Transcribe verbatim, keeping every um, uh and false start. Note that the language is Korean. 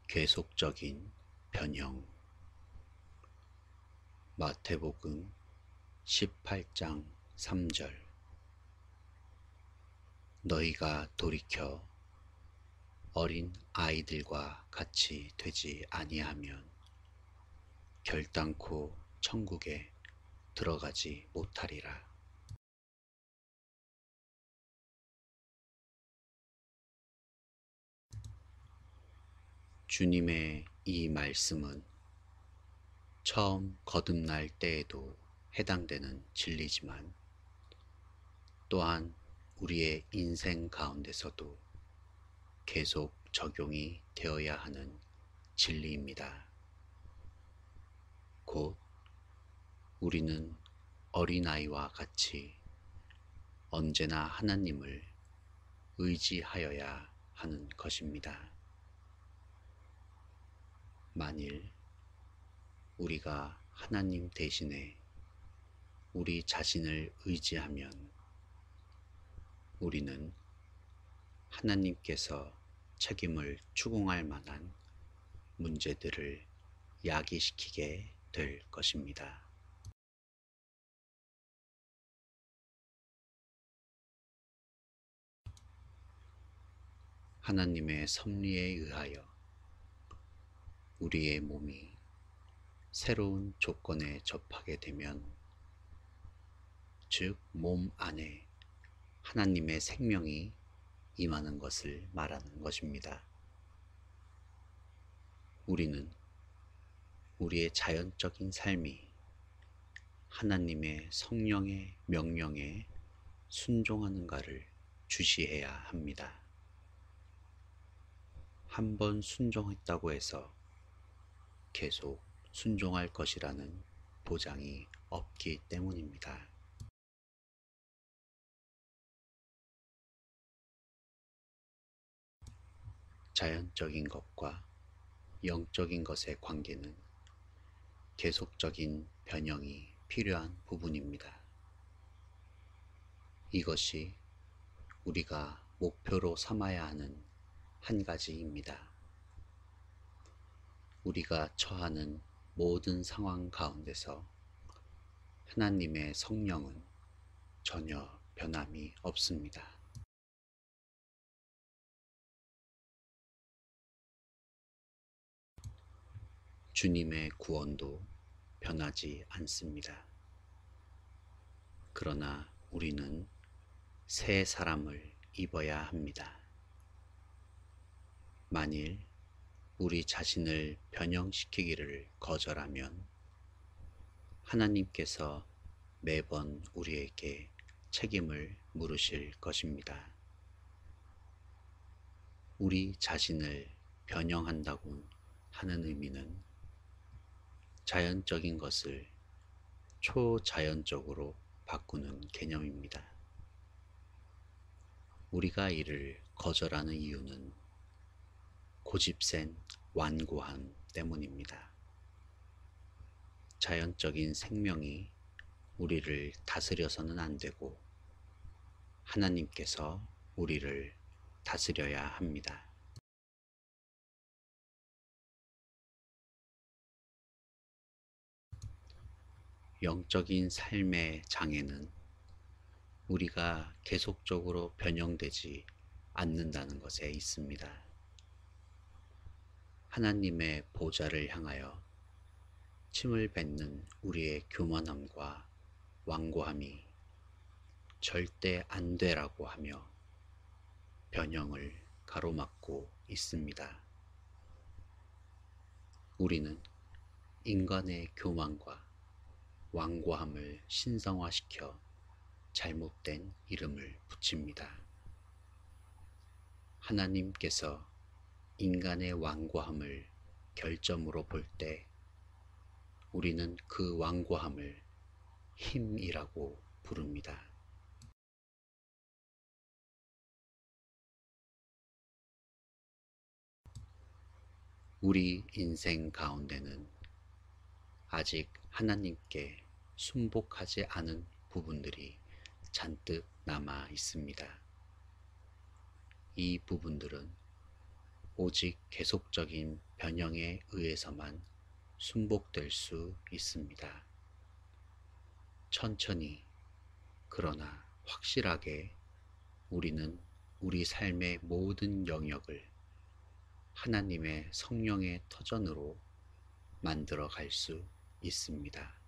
계속적인 변형. 마태복음 십팔 장 삼 절. 너희가 돌이켜 어린 아이들과 같이 되지 아니하면 결단코 천국에 들어가지 못하리라. 주님의 이 말씀은 처음 거듭날 때에도 해당되는 진리지만 또한 우리의 인생 가운데서도 계속 적용이 되어야 하는 진리입니다. 곧 우리는 어린아이와 같이 언제나 하나님을 의지하여야 하는 것입니다. 만일 우리가 하나님 대신에 우리 자신을 의지하면 우리는 하나님께서 책임을 추궁할 만한 문제들을 야기시키게 될 것입니다. 하나님의 섭리에 의하여 우리의 몸이 새로운 조건에 접하게 되면, 즉 몸 안에 하나님의 생명이 임하는 것을 말하는 것입니다. 우리는 우리의 자연적인 삶이 하나님의 성령의 명령에 순종하는가를 주시해야 합니다. 한 번 순종했다고 해서 계속 순종할 것이라는 보장이 없기 때문입니다. 자연적인 것과 영적인 것의 관계는 계속적인 변형이 필요한 부분입니다. 이것이 우리가 목표로 삼아야 하는 한 가지입니다. 우리가 처하는 모든 상황 가운데서 하나님의 성령은 전혀 변함이 없습니다. 주님의 구원도 변하지 않습니다. 그러나 우리는 새 사람을 입어야 합니다. 만일 우리 자신을 변형시키기를 거절하면 하나님께서 매번 우리에게 책임을 물으실 것입니다. 우리 자신을 변형한다고 하는 의미는 자연적인 것을 초자연적으로 바꾸는 개념입니다. 우리가 이를 거절하는 이유는 고집센 완고함 때문입니다. 자연적인 생명이 우리를 다스려서는 안 되고 하나님께서 우리를 다스려야 합니다. 영적인 삶의 장애는 우리가 계속적으로 변형되지 않는다는 것에 있습니다. 하나님의 보좌를 향하여 침을 뱉는 우리의 교만함과 완고함이 절대 안 되라고 하며 변형을 가로막고 있습니다. 우리는 인간의 교만과 완고함을 신성화시켜 잘못된 이름을 붙입니다. 하나님께서 인간의 완고함을 결점으로 볼 때 우리는 그 완고함을 힘이라고 부릅니다. 우리 인생 가운데는 아직 하나님께 순복하지 않은 부분들이 잔뜩 남아 있습니다. 이 부분들은 오직 계속적인 변형에 의해서만 순복될 수 있습니다. 천천히, 그러나 확실하게 우리는 우리 삶의 모든 영역을 하나님의 성령의 터전으로 만들어 갈 수 있습니다.